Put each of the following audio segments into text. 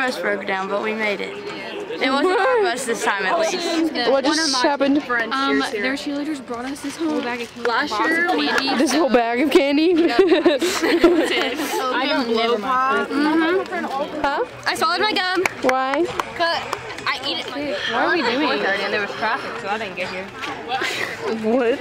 bus broke down, but we made it. It wasn't our bus this time, at least. What just happened? Their cheerleaders brought us this whole bag of candy. This whole bag of candy? I got blow pop. Huh? I swallowed my gum. Why? I eat it. Why are we doing it? And there was traffic, so I didn't get here. What?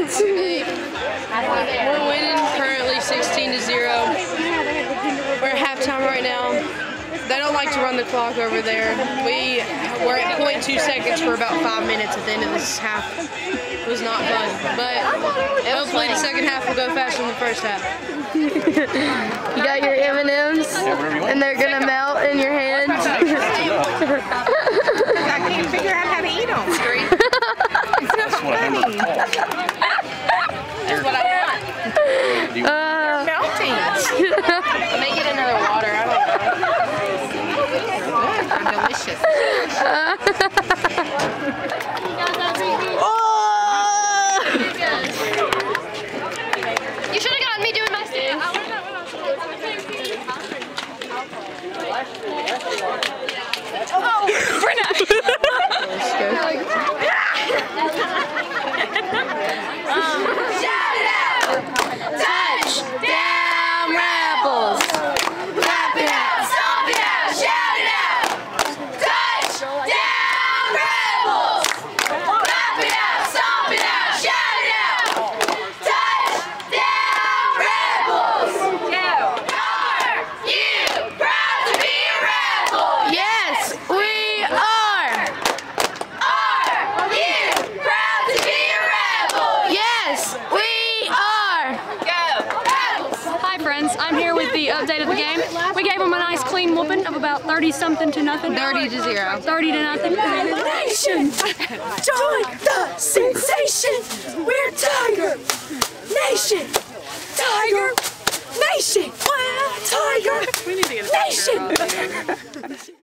We're winning currently 16-0. We're at halftime right now. They don't like to run the clock over there. We're at 0.2 seconds for about 5 minutes at the end of this half. It was not fun, but hopefully the second half will go faster than the first half. You got your M&Ms, and they're gonna melt in your hands. I can't figure out how to eat them. It's not funny. That's what I want. Melting. Make it another water. I don't know. They're delicious. You should have gotten me doing my thing. Oh, we're not. Shout it out! Touchdown Rebels! Clap it out! Stomp it out! Shout it out! Touchdown Rebels! Clap it out! Stomp it out! Shout it out! Touchdown Rebels! Are you proud to be a rebel? Yes, we are! Are you proud to be a rebel? Yes, we are! Go! Rebels! Hi friends, I'm here with the update of the game. We gave them a nice clean whooping of about 30-something to nothing. 30-0. 30 to nothing. Nation! Join the sensation! We're Tiger Nation! Tiger Nation! Tiger Nation!